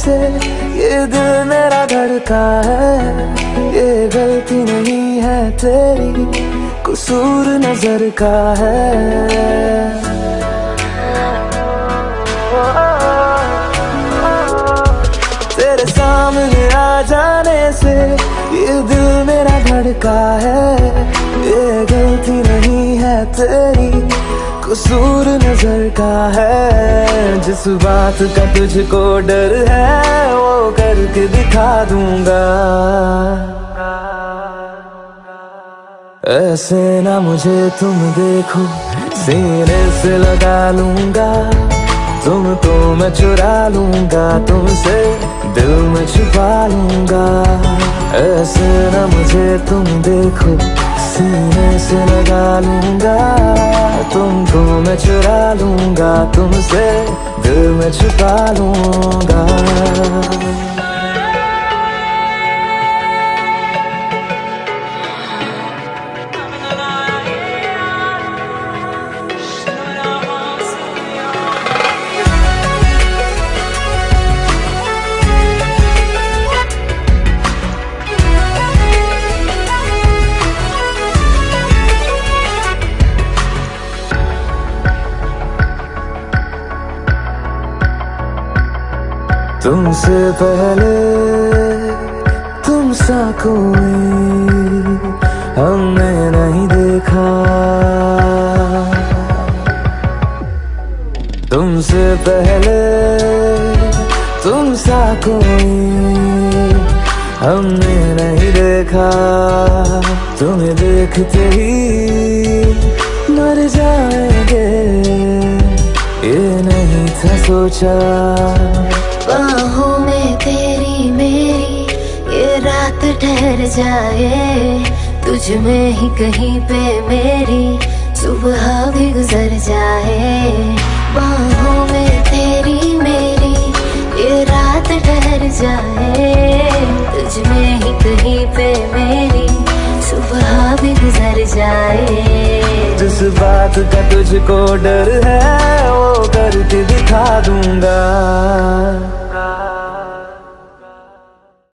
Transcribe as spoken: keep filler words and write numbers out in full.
से ये दिल मेरा धड़का है। ये गलती नहीं है तेरी, कसूर नजर का है। तेरे सामने आ जाने से ये दिल मेरा धड़का है। ये गलती नहीं है तेरी, कसूर नजर का है। जिस बात का तुझको डर है वो करके दिखा दूंगा। ऐसे ना मुझे तुम देखो, सीने से लगा लूंगा। तुमको मैं चुरा लूंगा, तुमसे दिल में छुपा लूंगा। ऐसे ना मुझे तुम देखो, सीने से लगा लूंगा। तुमको मैं चुरा लूंगा, तुमसे दिल में छुपा लूंगा। तुमसे पहले तुम सा कोई हमने नहीं देखा। तुमसे पहले तुम सा कोई हमने नहीं देखा। तुम्हें देखते ही मर जाएंगे, ये नहीं था सोचा। बाहों में तेरी मेरी ये रात ठहर जाए। तुझ में ही कहीं पे मेरी सुबह भी गुजर जाए। बाहों में तेरी मेरी ये रात ठहर जाए। तुझ में ही कहीं पे मेरी सुबह भी गुजर जाए। जिस बात का तुझको डर है वो करके दिखा दूंगा।